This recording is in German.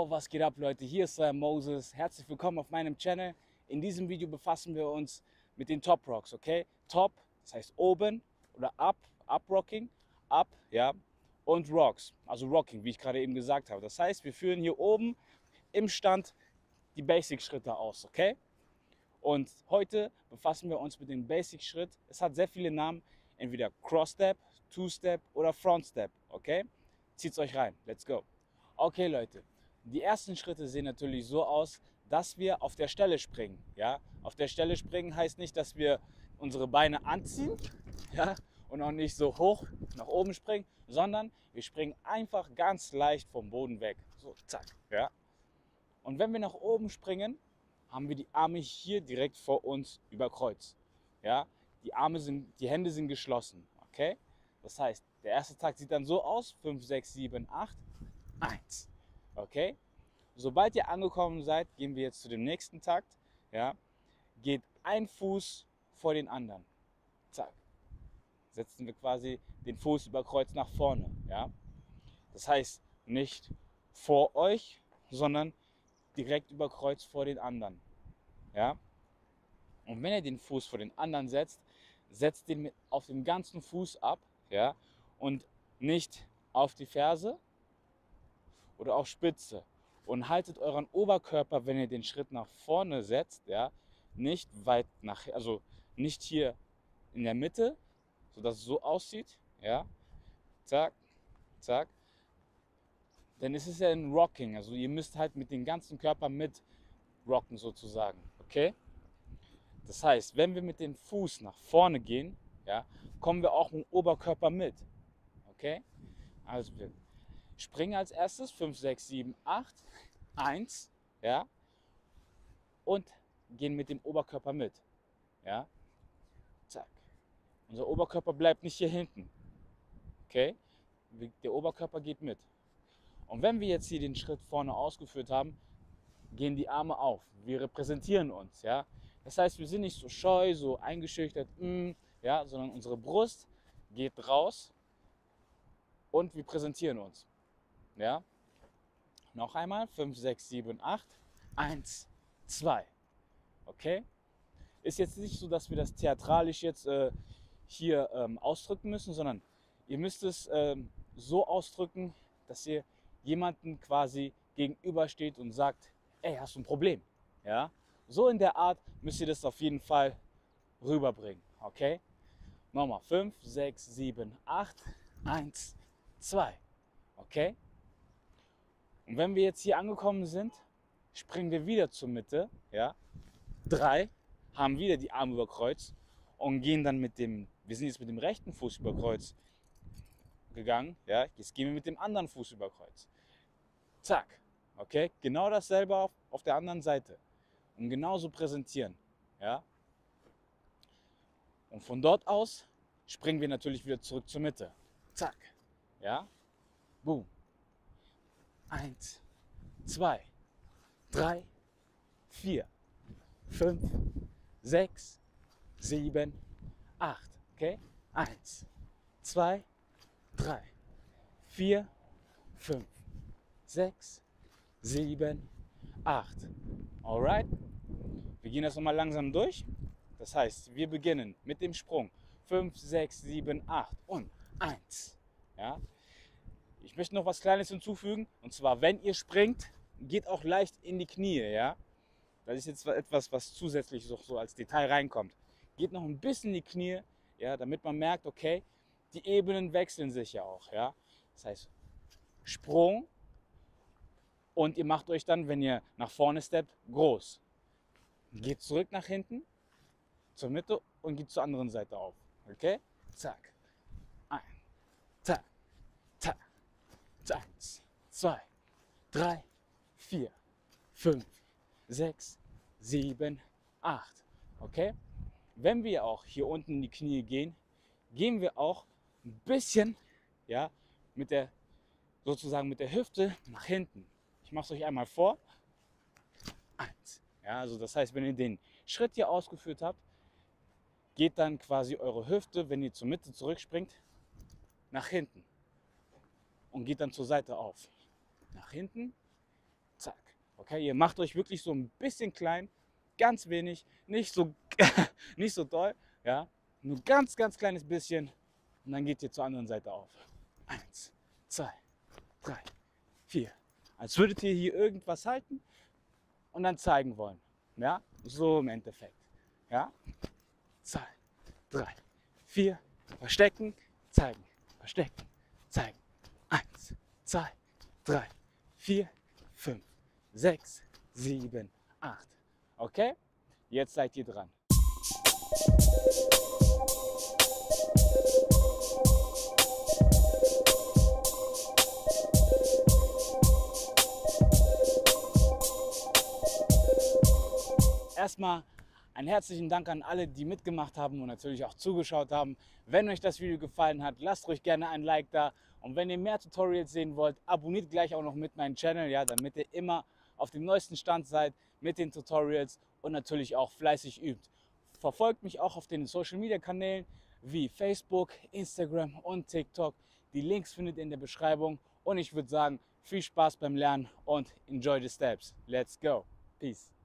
Yo, was geht ab, Leute? Hier ist Moses. Herzlich willkommen auf meinem Channel. In diesem Video befassen wir uns mit den Top Rocks, okay? Top, das heißt oben oder up Rocking, up, ja, und Rocks, also Rocking, wie ich gerade eben gesagt habe. Das heißt, wir führen hier oben im Stand die Basic-Schritte aus, okay? Und heute befassen wir uns mit dem Basic-Schritt. Es hat sehr viele Namen, entweder Cross-Step, Two-Step oder Front-Step, okay? Zieht's euch rein, let's go. Okay, Leute, die ersten Schritte sehen natürlich so aus, dass wir auf der Stelle springen. Ja? Auf der Stelle springen heißt nicht, dass wir unsere Beine anziehen, ja? Und auch nicht so hoch nach oben springen, sondern wir springen einfach ganz leicht vom Boden weg. So, zack. Ja? Und wenn wir nach oben springen, haben wir die Arme hier direkt vor uns über Kreuz. Ja? Die Hände sind geschlossen. Okay? Das heißt, der erste Takt sieht dann so aus: 5, 6, 7, 8, 1. Okay? Sobald ihr angekommen seid, gehen wir jetzt zu dem nächsten Takt. Ja? Geht ein Fuß vor den anderen. Zack. Setzen wir quasi den Fuß über Kreuz nach vorne. Ja? Das heißt, nicht vor euch, sondern direkt über Kreuz vor den anderen. Ja? Und wenn ihr den Fuß vor den anderen setzt, setzt den auf dem ganzen Fuß ab, ja? Und nicht auf die Ferse oder auf Spitze. Und haltet euren Oberkörper, wenn ihr den Schritt nach vorne setzt, ja, nicht weit nach, also nicht hier in der Mitte, sodass es so aussieht, ja, zack, zack. Denn es ist ja ein Rocking, also ihr müsst halt mit dem ganzen Körper mit rocken sozusagen, okay? Das heißt, wenn wir mit dem Fuß nach vorne gehen, ja, kommen wir auch mit dem Oberkörper mit, okay? Also wir springen als erstes 5, 6, 7, 8, 1, ja, und gehen mit dem Oberkörper mit, ja, zack. Unser Oberkörper bleibt nicht hier hinten, okay? Der Oberkörper geht mit. Und wenn wir jetzt hier den Schritt vorne ausgeführt haben, gehen die Arme auf. Wir repräsentieren uns, ja. Das heißt, wir sind nicht so scheu, so eingeschüchtert, ja, sondern unsere Brust geht raus und wir präsentieren uns. Ja? Noch einmal, 5, 6, 7, 8, 1, 2. Okay? Ist jetzt nicht so, dass wir das theatralisch jetzt hier ausdrücken müssen, sondern ihr müsst es so ausdrücken, dass ihr jemanden quasi gegenübersteht und sagt, ey, hast du ein Problem? Ja? So in der Art müsst ihr das auf jeden Fall rüberbringen. Okay? Nochmal, 5, 6, 7, 8, 1, 2. Okay? Und wenn wir jetzt hier angekommen sind, springen wir wieder zur Mitte, ja, 3, haben wieder die Arme über Kreuz und gehen dann wir sind jetzt mit dem rechten Fuß über Kreuz gegangen, ja, jetzt gehen wir mit dem anderen Fuß über Kreuz. Zack, okay, genau dasselbe auf der anderen Seite und genauso präsentieren, ja. Und von dort aus springen wir natürlich wieder zurück zur Mitte. Zack, ja, boom. 1, 2, 3, 4, 5, 6, 7, 8. Okay? 1, 2, 3, 4, 5, 6, 7, 8. Alright? Wir gehen das nochmal langsam durch. Das heißt, wir beginnen mit dem Sprung. 5, 6, 7, 8 und 1. Ja? Ich möchte noch was Kleines hinzufügen, und zwar, wenn ihr springt, geht auch leicht in die Knie, ja. Das ist jetzt etwas, was zusätzlich so als Detail reinkommt. Geht noch ein bisschen in die Knie, ja, damit man merkt, okay, die Ebenen wechseln sich ja auch, ja. Das heißt, Sprung und ihr macht euch dann, wenn ihr nach vorne steppt, groß. Geht zurück nach hinten, zur Mitte und geht zur anderen Seite auf, okay. Zack, ein, zack, zack. 1, 2, 3, 4, 5, 6, 7, 8. Okay? Wenn wir auch hier unten in die Knie gehen, gehen wir auch ein bisschen, ja, sozusagen mit der Hüfte nach hinten. Ich mache es euch einmal vor. 1. Ja, also das heißt, wenn ihr den Schritt hier ausgeführt habt, geht dann quasi eure Hüfte, wenn ihr zur Mitte zurückspringt, nach hinten. Und geht dann zur Seite auf. Nach hinten, zack. Okay, ihr macht euch wirklich so ein bisschen klein, ganz wenig, nicht so, nicht so doll, ja, nur ganz, ganz kleines bisschen und dann geht ihr zur anderen Seite auf. 1, 2, 3, 4. Als würdet ihr hier irgendwas halten und dann zeigen wollen. Ja, so im Endeffekt. Ja, 2, 3, 4, verstecken, zeigen, verstecken, zeigen. 1, 2, 3, 4, 5, 6, 7, 8. Okay, jetzt seid ihr dran. Erstmal einen herzlichen Dank an alle, die mitgemacht haben und natürlich auch zugeschaut haben. Wenn euch das Video gefallen hat, lasst ruhig gerne ein Like da. Und wenn ihr mehr Tutorials sehen wollt, abonniert gleich auch noch mit meinem Channel, ja, damit ihr immer auf dem neuesten Stand seid mit den Tutorials und natürlich auch fleißig übt. Verfolgt mich auch auf den Social Media Kanälen wie Facebook, Instagram und TikTok. Die Links findet ihr in der Beschreibung. Und ich würde sagen, viel Spaß beim Lernen und enjoy the steps. Let's go. Peace.